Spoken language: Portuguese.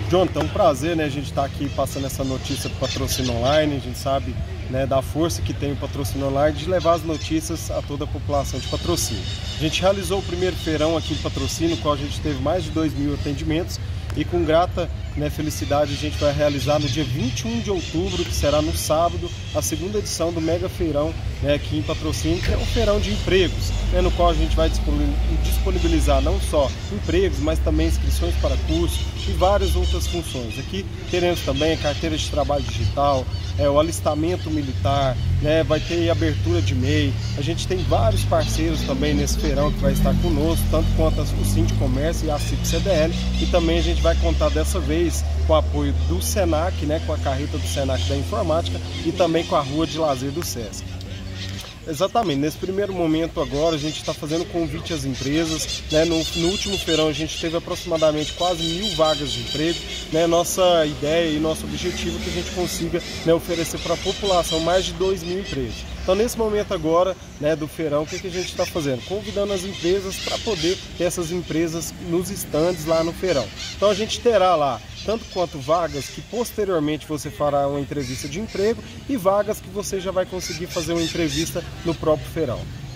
Jonathan, é um prazer, né, a gente estar aqui passando essa notícia do Patrocínio Online. A gente sabe, né, da força que tem o Patrocínio Online de levar as notícias a toda a população de Patrocínio. A gente realizou o primeiro feirão aqui em Patrocínio, no qual a gente teve mais de 2.000 atendimentos, e com grata, né, felicidade a gente vai realizar no dia 21 de outubro, que será no sábado, a segunda edição do Mega Feirão, né, aqui em Patrocínio, que é um feirão de empregos, né, no qual a gente vai disponibilizar não só empregos, mas também inscrições para curso e várias outras funções. Aqui teremos também a carteira de trabalho digital, o alistamento militar, né, vai ter abertura de MEI. A gente tem vários parceiros também nesse feirão que vai estar conosco, tanto quanto o Sindicomércio e a CIP-CDL, e também a gente vai contar dessa vez com o apoio do Senac, né, com a carreta do Senac da Informática e também com a Rua de Lazer do SESC. Exatamente, nesse primeiro momento agora a gente está fazendo convite às empresas, né? No último feirão a gente teve aproximadamente quase 1.000 vagas de emprego, né? Nossa ideia e nosso objetivo é que a gente consiga, né, oferecer para a população mais de 2.000 empregos. Então nesse momento agora, né, do feirão, o que a gente está fazendo? Convidando as empresas para poder ter essas empresas nos estandes lá no feirão. Então a gente terá lá tanto quanto vagas que posteriormente você fará uma entrevista de emprego e vagas que você já vai conseguir fazer uma entrevista no próprio feirão.